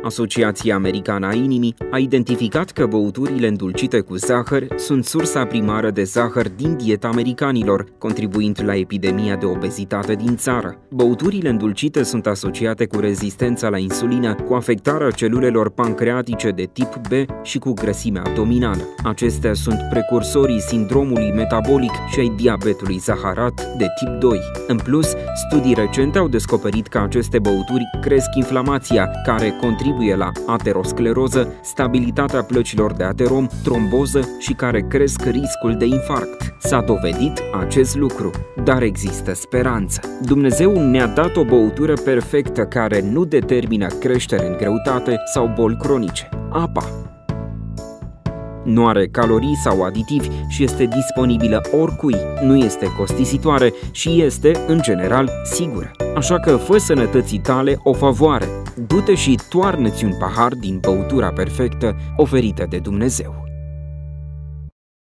Asociația Americană a Inimii a identificat că băuturile îndulcite cu zahăr sunt sursa primară de zahăr din dieta americanilor, contribuind la epidemia de obezitate din țară. Băuturile îndulcite sunt asociate cu rezistența la insulină, cu afectarea celulelor pancreatice de tip B și cu grăsimea abdominală. Acestea sunt precursorii sindromului metabolic și ai diabetului zaharat de tip 2. În plus, studii recente au descoperit că aceste băuturi cresc inflamația, care contribuie la ateroscleroză, stabilitatea plăcilor de aterom, tromboză și care cresc riscul de infarct. S-a dovedit acest lucru, dar există speranță. Dumnezeu ne-a dat o băutură perfectă care nu determină creștere în greutate sau boli cronice: apa. Nu are calorii sau aditivi și este disponibilă oricui, nu este costisitoare și este, în general, sigură. Așa că fă sănătății tale o favoare. Du-te și toarnă-ți un pahar din băutura perfectă oferită de Dumnezeu.